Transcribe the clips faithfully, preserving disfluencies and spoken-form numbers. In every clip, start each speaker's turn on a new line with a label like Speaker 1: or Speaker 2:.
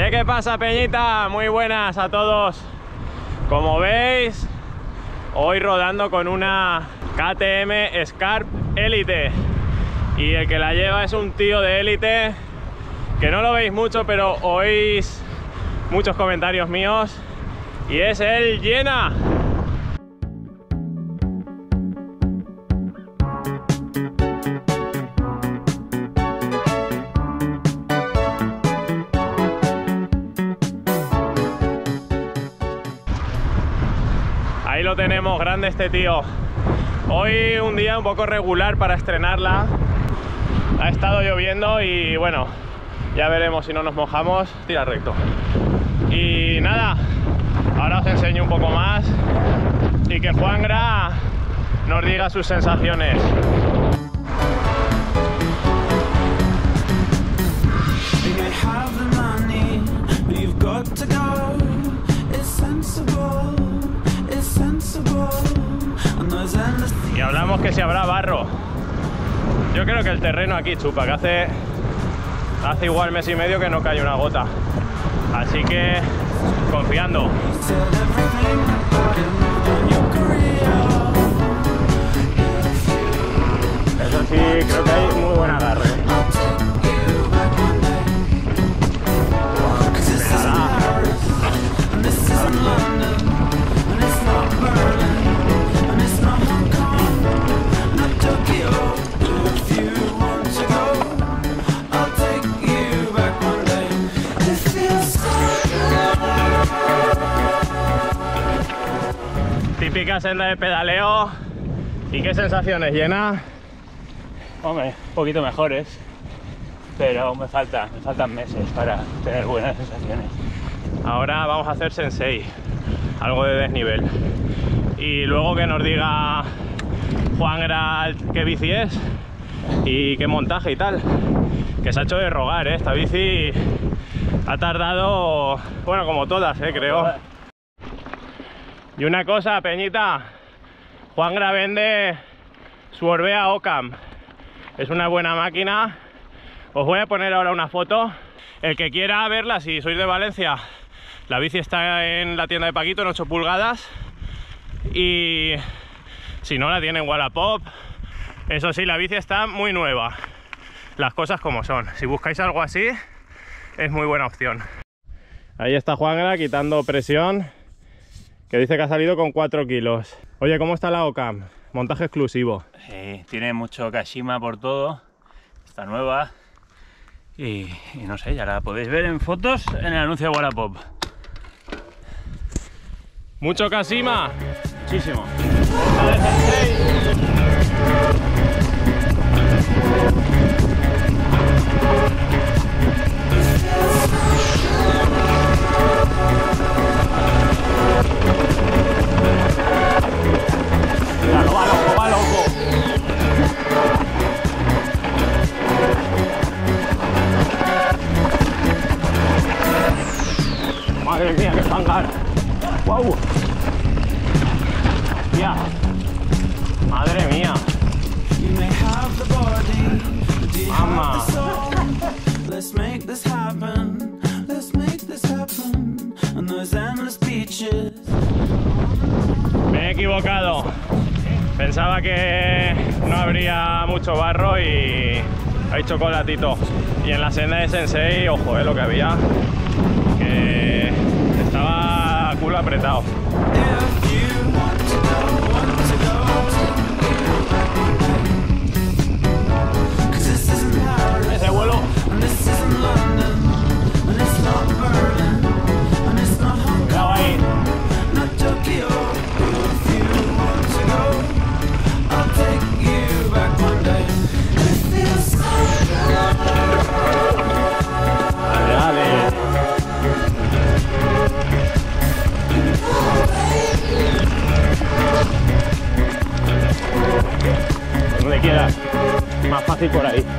Speaker 1: ¿Qué pasa, Peñita? Muy buenas a todos. Como veis, hoy rodando con una K T M Scarp Elite. Y el que la lleva es un tío de élite, que no lo veis mucho, pero oís muchos comentarios míos. Y es el Llena. Ahí lo tenemos, grande este tío. Hoy un día un poco regular para estrenarla. Ha estado lloviendo y bueno, ya veremos si no nos mojamos. Tira recto. Y nada, ahora os enseño un poco más y que Juangra nos diga sus sensaciones. Y hablamos que si habrá barro. Yo creo que el terreno aquí chupa, que hace, hace igual mes y medio que no cae una gota. Así que confiando. Eso sí, creo que hay muy buen agarre. Típica senda de pedaleo. ¿Y qué sensaciones, Llena?
Speaker 2: Hombre, un poquito mejores, pero me falta, me faltan meses para tener buenas sensaciones.
Speaker 1: Ahora vamos a hacer sensei, algo de desnivel. Y luego que nos diga Juangra qué bici es y qué montaje y tal. Que se ha hecho de rogar, ¿eh? Esta bici ha tardado, bueno, como todas, ¿eh? Creo. Y una cosa, Peñita, Juangra vende su Orbea Ocam. Es una buena máquina. Os voy a poner ahora una foto. El que quiera verla, si sois de Valencia, la bici está en la tienda de Paquito en ocho pulgadas. Y si no, la tiene en Wallapop. Eso sí, la bici está muy nueva. Las cosas como son. Si buscáis algo así, es muy buena opción. Ahí está Juangra quitando presión, que dice que ha salido con cuatro kilos. Oye, ¿cómo está la Ocam? Montaje exclusivo.
Speaker 2: Eh, tiene mucho Kashima por todo. Está nueva. Y, y no sé, ya la podéis ver en fotos en el anuncio de Wallapop.
Speaker 1: ¿Mucho Kashima?
Speaker 2: Muchísimo.
Speaker 1: Claro, va loco, va loco. Madre mía, qué fangar. Wow. Ya. Madre mía. Mamá. Me he equivocado. Pensaba que no habría mucho barro y hay chocolatito. Y en la senda de Sensei, ojo, eh, lo que había, que estaba culo apretado. Ese vuelo. Cuidado ahí. Dale, dale. Donde quieras. Más fácil por ahí.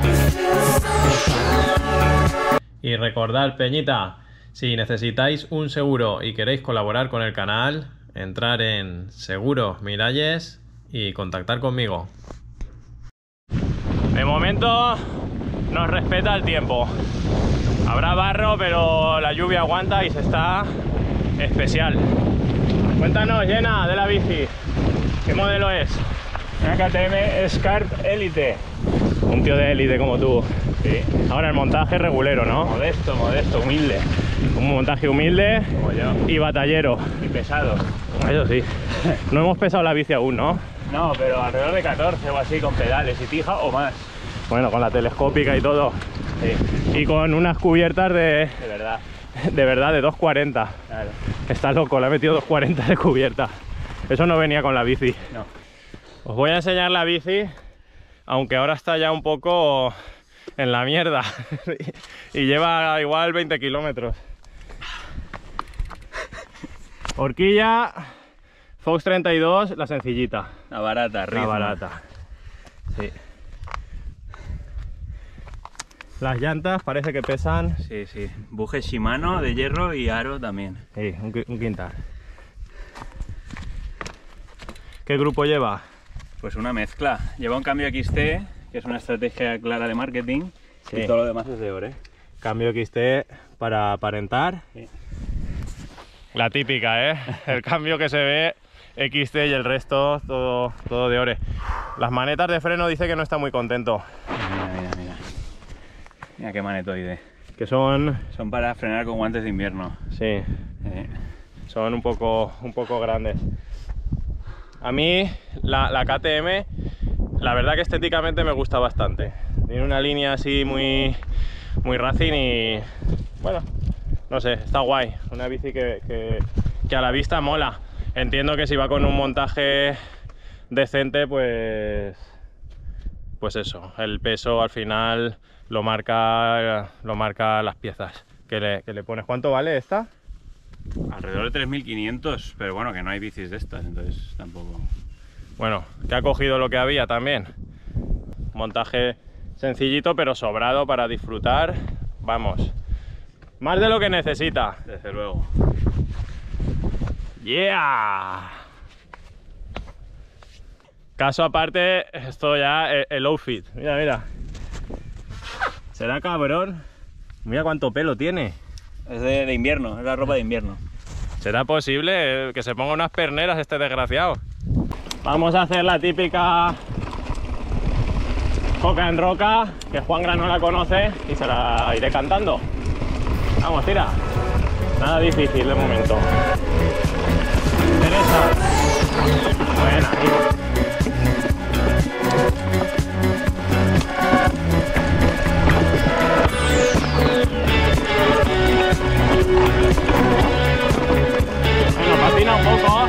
Speaker 1: Y recordad, Peñita, si necesitáis un seguro y queréis colaborar con el canal, entrar en Seguros Miralles y contactar conmigo. De momento nos respeta el tiempo. Habrá barro, pero la lluvia aguanta y se está especial. Cuéntanos, Jenna, de la bici. ¿Qué modelo es?
Speaker 2: Una K T M Scarp Elite.
Speaker 1: Un tío de élite como tú.
Speaker 2: Sí.
Speaker 1: Ahora el montaje regulero, ¿no?
Speaker 2: Modesto, modesto, humilde.
Speaker 1: Un montaje humilde
Speaker 2: Como yo.
Speaker 1: y batallero.
Speaker 2: Y pesado.
Speaker 1: Eso sí. No hemos pesado la bici aún, ¿no?
Speaker 2: No, pero alrededor de catorce o así, con pedales y tija o más.
Speaker 1: Bueno, con la telescópica y todo.
Speaker 2: Sí,
Speaker 1: Y con unas cubiertas de,
Speaker 2: de verdad.
Speaker 1: de verdad, de dos cuarenta.
Speaker 2: Claro.
Speaker 1: Está loco, le ha metido dos cuarenta de cubierta. Eso no venía con la bici.
Speaker 2: No.
Speaker 1: Os voy a enseñar la bici, aunque ahora está ya un poco en la mierda. Y lleva igual veinte kilómetros. Horquilla Fox treinta y dos, la sencillita.
Speaker 2: La barata,
Speaker 1: La
Speaker 2: ritmo.
Speaker 1: barata. Sí. Las llantas parece que pesan.
Speaker 2: Sí, sí. Buje Shimano de hierro y aro también.
Speaker 1: Sí, un, un quintal. ¿Qué grupo lleva?
Speaker 2: Pues una mezcla. Lleva un cambio X T, que es una estrategia clara de marketing.
Speaker 1: Sí.
Speaker 2: Y todo lo demás es de Ore.
Speaker 1: Cambio X T para aparentar.
Speaker 2: Sí.
Speaker 1: La típica, ¿eh? El cambio que se ve X T y el resto todo, todo de Ore. Las manetas de freno dice que no está muy contento.
Speaker 2: Mira, mira, mira. Mira qué manetoide.
Speaker 1: Que son...
Speaker 2: Son para frenar con guantes de invierno.
Speaker 1: Sí,
Speaker 2: Eh,
Speaker 1: son un poco, un poco grandes. A mí la, la K T M, la verdad que estéticamente me gusta bastante. Tiene una línea así muy, muy racing y... bueno, no sé, está guay. Una bici que, que, que a la vista mola. Entiendo que si va con un montaje decente, pues... pues eso, el peso al final lo marca, lo marca las piezas que le, que le pones. ¿Cuánto vale esta?
Speaker 2: alrededor de tres mil quinientos, pero bueno, que no hay bicis de estas, entonces tampoco...
Speaker 1: Bueno, que ha cogido lo que había también. Montaje sencillito pero sobrado para disfrutar. Vamos, más de lo que necesita.
Speaker 2: Desde luego.
Speaker 1: ¡Yeah! Caso aparte, esto ya, el, el outfit. Mira, mira. ¿Será cabrón? Mira cuánto pelo tiene.
Speaker 2: Es de, de invierno, es la ropa de invierno.
Speaker 1: ¿Será posible que se ponga unas perneras este desgraciado? Vamos a hacer la típica coca en roca, que Juangra no la conoce y se la iré cantando. Vamos, tira. Nada difícil de momento. Teresa. Buena, tío. Bueno, patina un poco.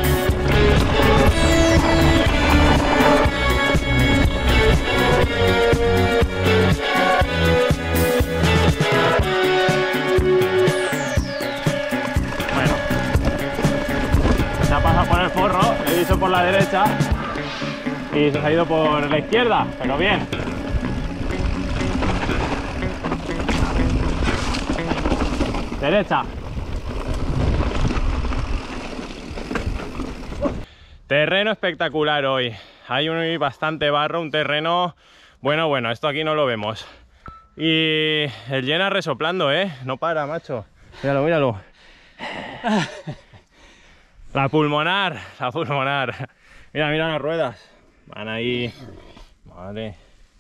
Speaker 1: Bueno, se ha pasado por el forro, le he dicho por la derecha y se ha ido por la izquierda, pero bien. Derecha. Terreno espectacular hoy. Hay un bastante barro, un terreno... Bueno, bueno, esto aquí no lo vemos. Y el Jenna resoplando, ¿eh? No para, macho. Míralo, míralo. La pulmonar, la pulmonar. Mira, mira las ruedas. Van ahí. Vale.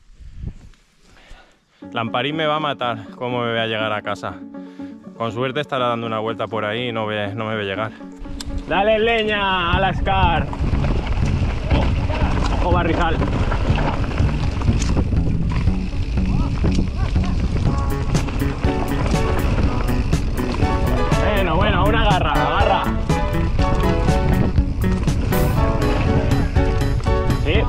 Speaker 1: Lamparín me va a matar. ¿Cómo me voy a llegar a casa? Con suerte estará dando una vuelta por ahí y no, ve, no me ve llegar. ¡Dale leña a la Scar! Oh, ojo barrizal. Bueno, bueno, una garra, agarra. Sí.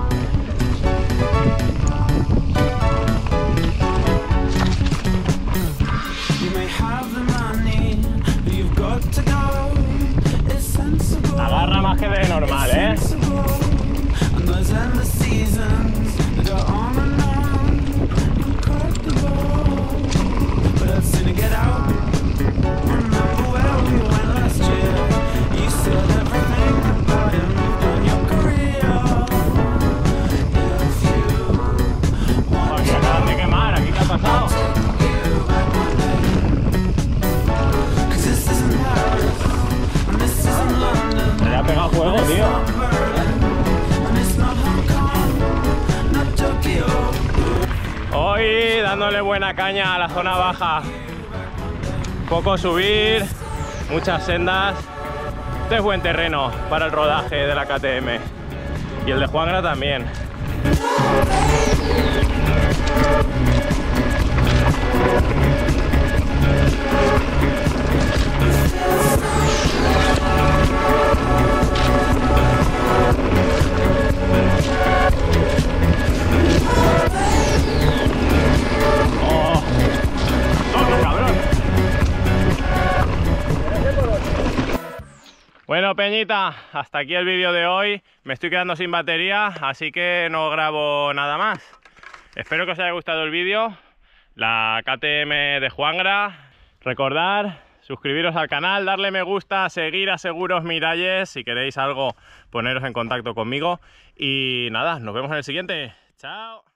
Speaker 1: Agarra más que de normal, ¿eh? Aquí acaban de quemar, ¿aquí qué ha pasado? pega juego, tío. Hoy dándole buena caña a la zona baja. Poco subir, muchas sendas. Este es buen terreno para el rodaje de la K T M. Y el de Juangra también. Bueno, Peñita, hasta aquí el vídeo de hoy. Me estoy quedando sin batería, así que no grabo nada más. Espero que os haya gustado el vídeo, la K T M de Juangra. Recordad, suscribiros al canal, darle me gusta, seguir a Seguros Miralles. Si queréis algo, poneros en contacto conmigo. Y nada, nos vemos en el siguiente. ¡Chao!